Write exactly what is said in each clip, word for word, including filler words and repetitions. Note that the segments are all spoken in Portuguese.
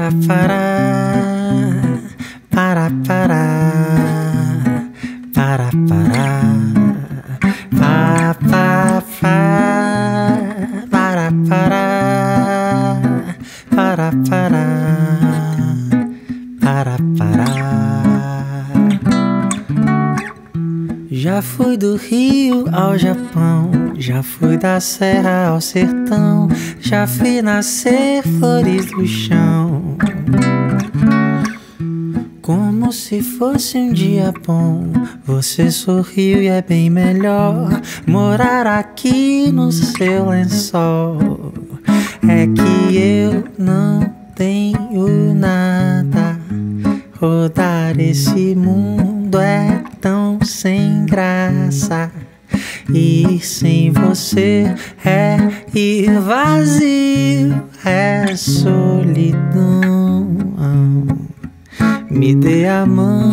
Para, para, para, para, para, para, pa, pa, pa, para, para, para, para, para, para. Já fui do Rio ao Japão, já fui da serra ao sertão, já vi nascer flores do chão. Como se fosse um dia bom, você sorriu e é bem melhor morar aqui no seu lençol. É que eu não tenho nada, rodar esse mundo é tão sem graça. E sem você é ir vazio, é solidão. Me dê a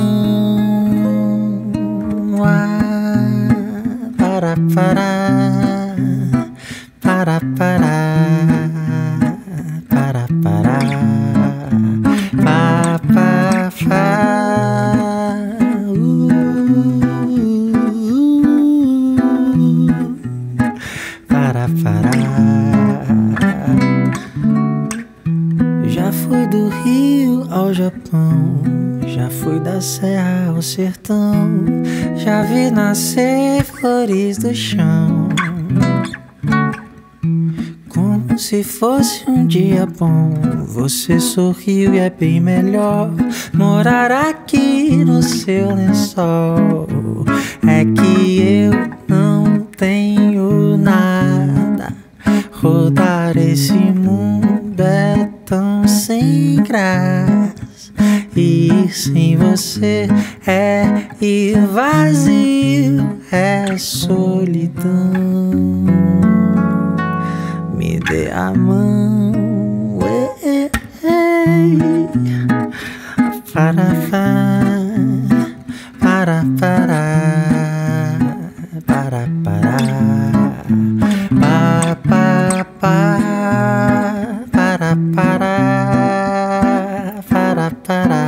mão, ah, para, para, para, para, para, para, pa, pa, pa, uh, para, para. Já fui do Rio ao Japão, já fui da serra ao sertão, já vi nascer flores do chão. Como se fosse um dia bom, você sorriu e é bem melhor morar aqui no seu lençol. É que eu não tenho nada, rodar esse mundo é tão sem graça. E sem você é ir vazio, é solidão. Me dê a mão, ei, ei, para, para, para, para, para, pa, pa, pa, para, para, para, para.